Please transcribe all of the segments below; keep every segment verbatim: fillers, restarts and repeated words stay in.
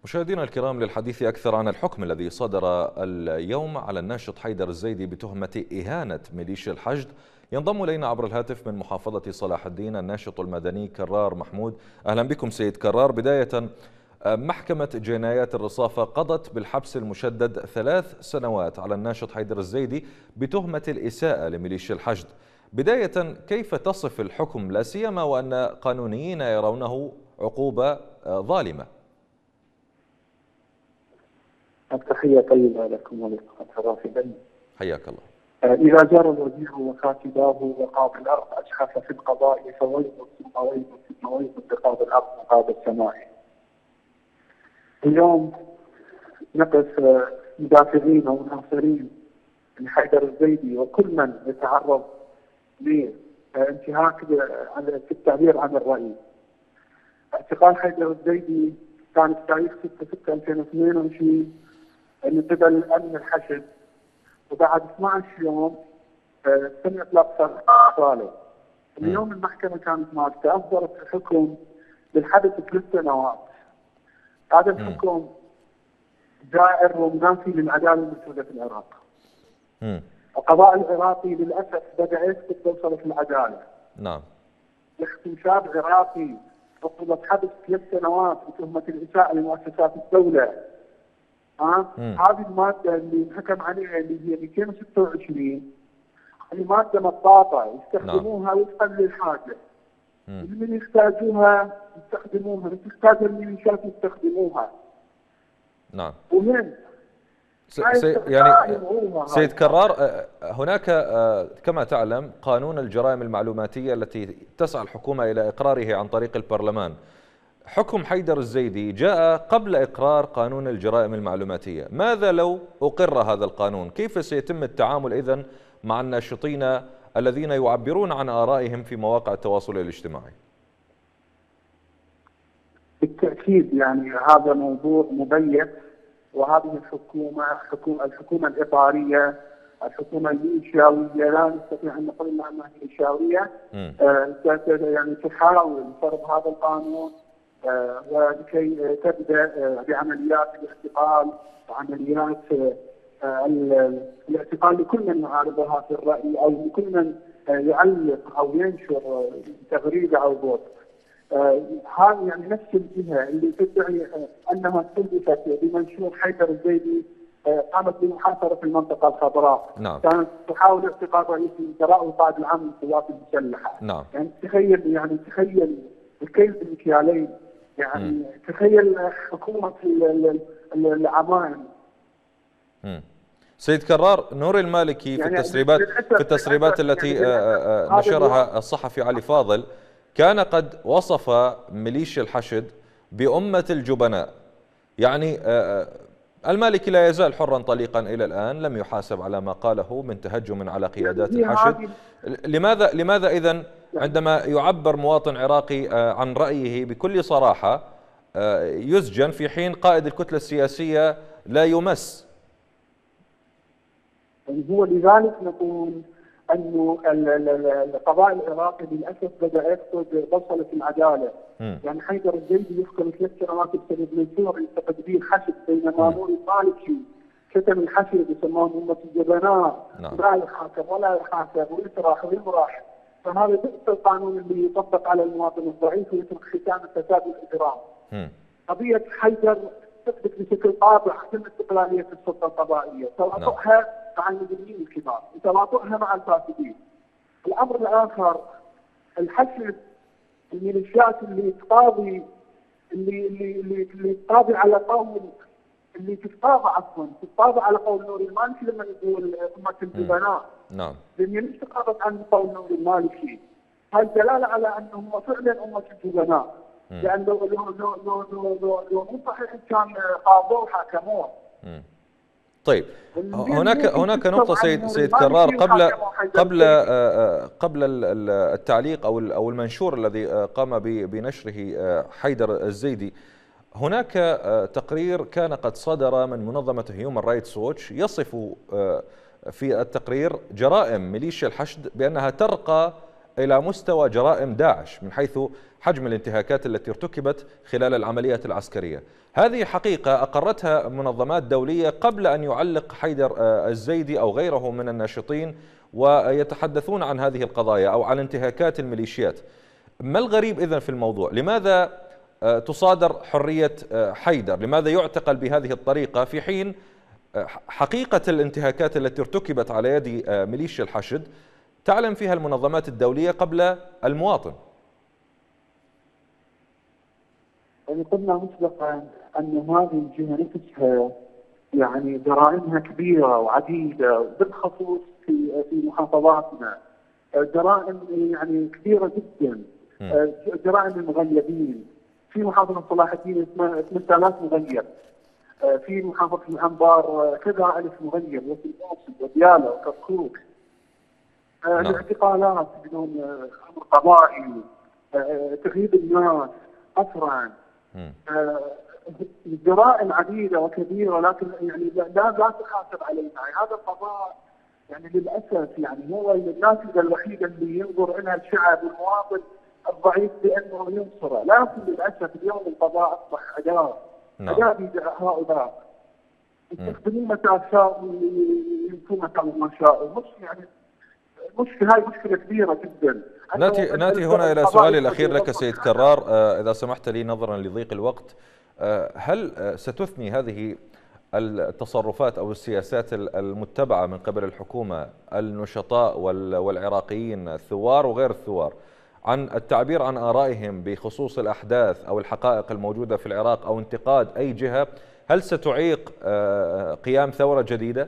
مشاهدينا الكرام، للحديث أكثر عن الحكم الذي صدر اليوم على الناشط حيدر الزيدي بتهمة إهانة ميليشيا الحشد، ينضم إلينا عبر الهاتف من محافظة صلاح الدين الناشط المدني كرار محمود. أهلا بكم سيد كرار. بداية، محكمة جنايات الرصافة قضت بالحبس المشدد ثلاث سنوات على الناشط حيدر الزيدي بتهمة الإساءة لميليشيا الحشد. بداية، كيف تصف الحكم، لا سيما وأن قانونيين يرونه عقوبة ظالمة؟ التحية طيبة لكم وللرافدين. حياك الله. إذا جار الوزير وكاتباه وقاضي الأرض أشخص في القضاء فويل ثم ويل ثم ويل بقاضي الأرض وقاضي السماء. اليوم نقف مدافعين وناصرين لحيدر الزيدي وكل من يتعرض لانتهاك في التعبير عن الرأي. اعتقال حيدر الزيدي كان في تاريخ ستة ستة ألفين واثنين وعشرين من قبل الامن الحشد، وبعد اثني عشر يوم تم اطلاق اعتقاله. اليوم المحكمه كانت مالكه اصدرت حكم بالحبس ثلاث سنوات. هذا الحكم جائر ومنافي للعداله الموجوده في العراق. القضاء العراقي للاسف بدا يسكت توصل في العداله. نعم. اغتشاف عراقي عقوبة حبس ثلاث سنوات بتهمة الإساءة لمؤسسات الدولة. ها؟ هذه المادة اللي انحكم عليها اللي هي مئتين وستة وعشرين، هذه مادة مطاطة يستخدموها وفقا للحاجة. اللي يحتاجوها يستخدموها، اللي تحتاج الميليشيات يستخدموها. نعم. ومن سي يعني سيد كرار، هناك كما تعلم قانون الجرائم المعلوماتية التي تسعى الحكومة إلى إقراره عن طريق البرلمان. حكم حيدر الزيدي جاء قبل إقرار قانون الجرائم المعلوماتية. ماذا لو أقر هذا القانون؟ كيف سيتم التعامل إذن مع الناشطين الذين يعبرون عن آرائهم في مواقع التواصل الاجتماعي؟ بالتأكيد يعني هذا موضوع مبيت، وهذه الحكومة حكومة الحكومة الإطارية، الحكومة الميليشياوية، لا نستطيع أن نقول أنها ميليشياوية، آه يعني تحاول فرض هذا القانون آه ولكي تبدأ آه بعمليات الاعتقال وعمليات آه الاعتقال لكل من يعارضها في الرأي أو لكل من آه يعلق أو ينشر تغريدة أو بوست. هذه آه يعني نفس الجهه اللي تدعي آه انها استهدفت بمنشور حيدر الزيدي آه قامت بمحاصره في المنطقه الخضراء. نعم. كانت تحاول اعتقال رئيس الوزراء والقائد العام للقوات المسلحه. نعم. يعني تخيل يعني تخيل الكيل بالمكيالين، يعني م. تخيل حكومه العمائم. سيد كرار، نور المالكي في التسريبات في التسريبات التي نشرها الصحفي علي فاضل كان قد وصف ميليشيا الحشد بأمة الجبناء. يعني المالكي لا يزال حرا طليقا إلى الآن، لم يحاسب على ما قاله من تهجم على قيادات الحشد. لماذا لماذا إذن عندما يعبر مواطن عراقي عن رأيه بكل صراحة يسجن في حين قائد الكتلة السياسية لا يمس؟ هو لذلك نقول انه القضاء العراقي للاسف بدا يفقد بصله العداله. م. يعني حيدر الزيدي يحكم ثلاث سنوات بسبب منشور يلتقط به الحشد، بينما نور المالكي كتم الحشد يسمون امه الجبناء. نعم. لا يحاسب ولا يحاسب ويطرح ويمرح. فهذا ضد القانون اللي يطبق على المواطن الضعيف ويترك ختام الفساد والاجرام. قضيه حيدر تثبت بشكل قاطع عدم استقلاليه السلطه القضائيه، تواطؤها مع المجرمين الكبار وتواطؤها مع الفاسدين. الامر الاخر، الحشد الميليشيات اللي تقاضي اللي اللي اللي, اللي تقاضي على قول اللي تتقاضى عفوا تتقاضى على قول نور المالكي لما يقول امه الجبناء. نعم. لان ليش تقاضت عن قول نور المالكي؟ هاي دلاله على انهم فعلا امه الجبناء. لان لو لو لو لو لو لو لو مو صحيح كان قاضوه وحاكموه. طيب، هناك هناك نقطة سيد سيد كرار قبل قبل قبل التعليق او او المنشور الذي قام بنشره حيدر الزيدي. هناك تقرير كان قد صدر من منظمة هيومن رايتس ووتش يصف في التقرير جرائم ميليشيا الحشد بأنها ترقى إلى مستوى جرائم داعش من حيث حجم الانتهاكات التي ارتكبت خلال العمليات العسكرية. هذه حقيقة أقرتها منظمات دولية قبل أن يعلق حيدر الزيدي أو غيره من الناشطين ويتحدثون عن هذه القضايا أو عن انتهاكات الميليشيات. ما الغريب إذن في الموضوع؟ لماذا تصادر حرية حيدر؟ لماذا يعتقل بهذه الطريقة في حين حقيقة الانتهاكات التي ارتكبت على يد ميليشيا الحشد تعلم فيها المنظمات الدولية قبل المواطن؟ يعني قلنا مسبقا أن هذه الجهة نفسها يعني جرائمها كبيرة وعديدة، بالخصوص في في محافظاتنا جرائم يعني كبيرة جدا. جرائم المغيبين في محافظة صلاح الدين ثمانية آلاف مغيب، في محافظة الأنبار كذا ألف مغيب، وفي الموصل وديالى وكركوك. الاعتقالات بدون أمر قضائي، تغييب الناس قسرا، جرائم عديدة وكبيرة، لكن يعني لا لا تحاسب عليها. يعني هذا القضاء يعني للأسف يعني هو النافذة الوحيدة اللي ينظر لها الشعب والمواطن الضعيف بأنه ينصره، لكن للأسف اليوم القضاء أصبح أداة أداة بيد هؤلاء يستخدمون متى شاءوا يمكن متى ما شاءوا. مش يعني مشكلة، هاي مشكلة كبيرة جدا. ناتي ناتي هنا إلى سؤالي الأخير لك سيد كرار، إذا سمحت لي نظرا لضيق الوقت. هل ستثني هذه التصرفات أو السياسات المتبعة من قبل الحكومة النشطاء والعراقيين الثوار وغير الثوار عن التعبير عن آرائهم بخصوص الأحداث أو الحقائق الموجودة في العراق أو انتقاد أي جهة؟ هل ستعيق قيام ثورة جديدة؟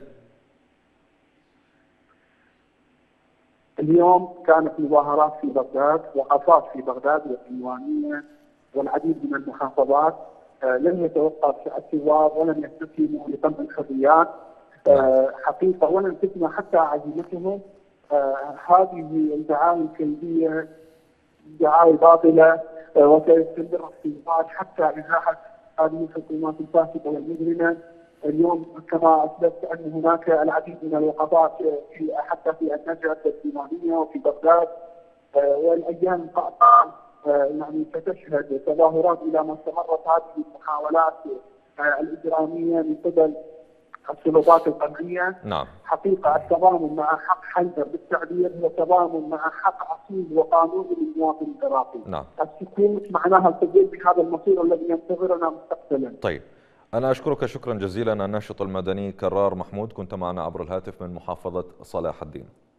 اليوم كانت مظاهرات في بغداد، وقفات في بغداد والديوانية والعديد من المحافظات، لم يتوقف الثوار ولم يستسلموا لقمع الحريات حقيقة، ولم تثنى حتى عزيمتهم. هذه الدعاوى الكيدية دعاوى باطلة، وسيستمر الثوار حتى إزاحة هذه الحكومات الفاسدة والمجرمة. اليوم كما أثبت أن هناك العديد من الوقفات في حتى في النجف والديوانية وفي بغداد، والأيام القادمة يعني ستشهد تظاهرات إلى ما استمرت هذه المحاولات الإجرامية من قبل السلطات القمعية. نعم. حقيقة التضامن مع حق حيدر بالتعبير هو تضامن مع حق أصيل وقانوني للمواطن العراقي. نعم. السكوت معناها القبول بهذا المصير الذي ينتظرنا مستقبلا. طيب، أنا أشكرك شكرا جزيلا الناشط المدني كرار محمود، كنت معنا عبر الهاتف من محافظة صلاح الدين.